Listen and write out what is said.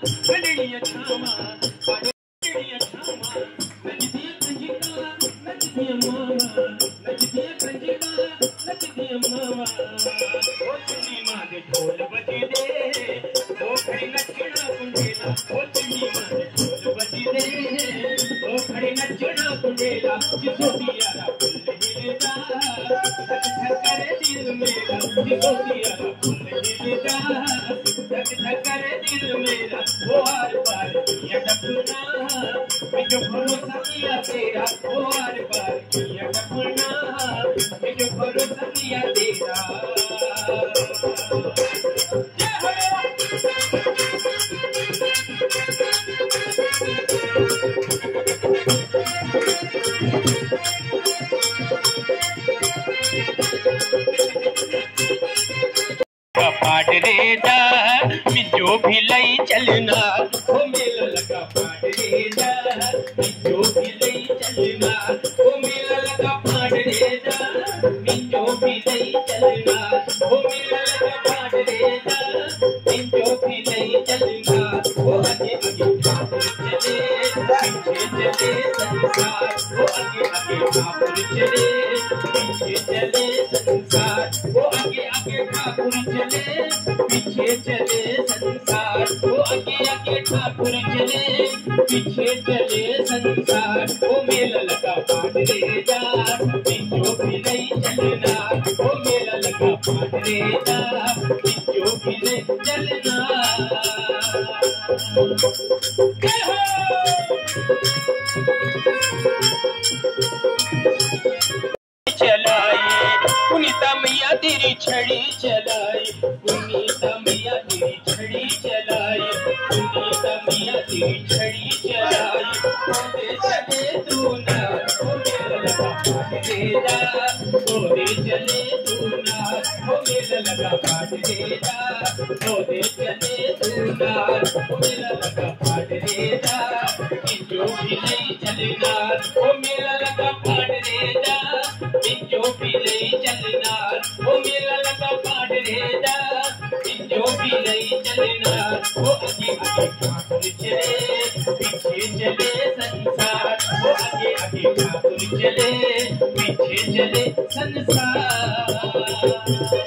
गडड़िया छामा गडड़िया छामा नचदिया कंजिका नचदिया मामा नचदिया कंजिका नचदिया मामा ओ चुनी मां दे ढोल बजी दे ओ खड़ी नचना कुंडेला ओ चुनी मां दे ढोल बजी दे ओ खड़ी नचना कुंडेला जिसोदिया रा फुल हिलदा धक धक करे दिल मेरा जिसोदिया रा फुल हिलदा धक धक करे दिल मेरा वो हर बार ये टपना मैं जो भरोसा किया तेरा वो हर बार ये टपना मैं जो भरोसा किया तेरा पाट रे दा मिजो भी लई चलना ओ मेला लगा पाट रे दा मिजो भी लई चलना ओ मेला लगा पाट रे दा मिजो भी लई चलना ओ मेला लगा पाट रे दा मिजो भी लई चलना ओ आगे आगे ठाकुर चले पीछे चले संसार ओ आगे आगे ठाकुर चले पीछे चले संसार ओ आगे आगे ठाकुर चले पीछे चले संसार ओ आगे आगे ठाकुर चले पीछे चले संसार ओ मेला लगा पाट रे दा मिजो भी नहीं चलना ओ मेला लगा पाट रे दा मिजो भी नहीं चलना चलाई पुनीता मैया तेरी छड़ी चलाई पुनीता मैया तेरी छड़ी चलाई पुनीता मैया तेरी छड़ी चलाई ओरे चले तू ना ओ मेला लगा पाट रे दा ओरे चले तू ना ओ मेला लगा पाट रे दा ओरे चले तू ना ओ मेला लगा पाट रे दा जो भी नहीं चलना ओ मेला लगा पाट रे दा जो भी नहीं चलना ओ मेला लगा पाट रे दा जो भी नहीं चलना ओ आगे आगे ठाकुर चले पीछे चले संसार ओ आगे आगे ठाकुर चले पीछे चले संसार